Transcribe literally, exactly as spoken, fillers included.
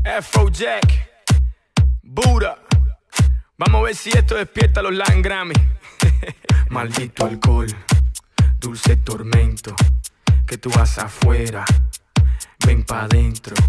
Afrojack, Buda. Vamos a ver si esto despierta a los Latin Grammy. Maldito alcohol, dulce tormento, que tú vas afuera, ven pa' dentro.